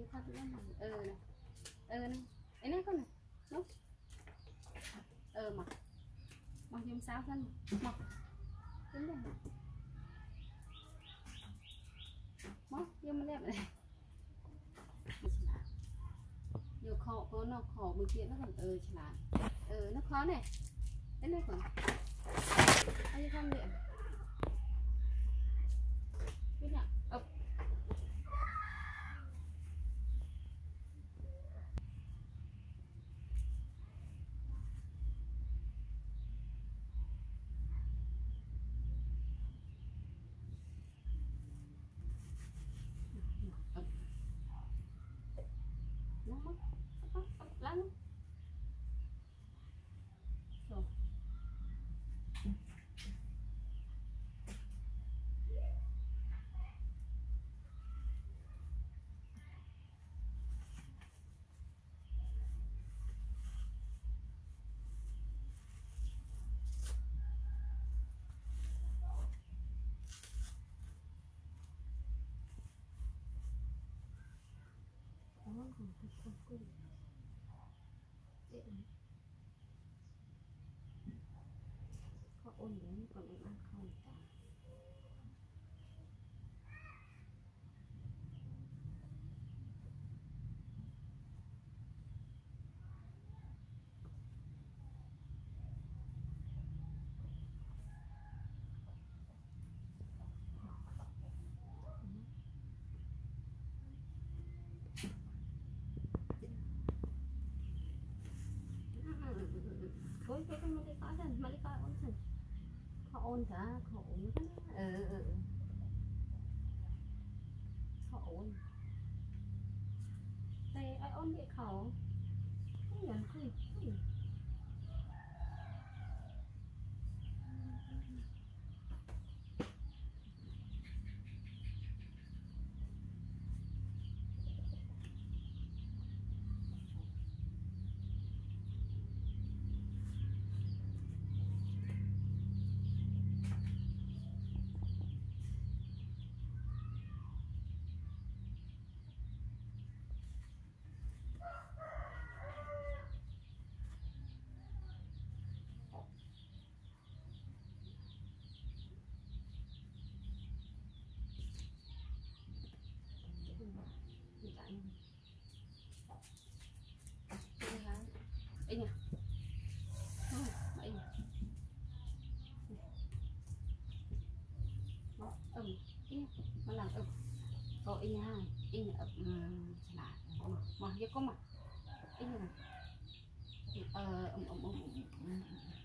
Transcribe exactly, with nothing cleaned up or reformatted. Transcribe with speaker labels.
Speaker 1: thật lắm ờ này ờ này ấy này con này nó ờ mà mà dùng sao thân mà tính đây mà dùng đẹp này nhiều khó có nó khó một chuyện nó còn ờ chỉ là ờ nó khó này đến đây còn anh đi không điện biết nhỉ ập nó mất lắm rồi có ôn đến còn em ăn không thôi thôi không đi coi thần mà đi coi ôn thần họ ôn cả họ ôn ừ ừ họ ôn đây ai ôn địa khẩu không nhận gì ấy nhỉ ấy nhỉ nó ẩm nó làm ẩm có ấy nha ấy nhỉ ẩm là mà mà giờ có mà ấy nhỉ ờ ẩm ẩm ẩm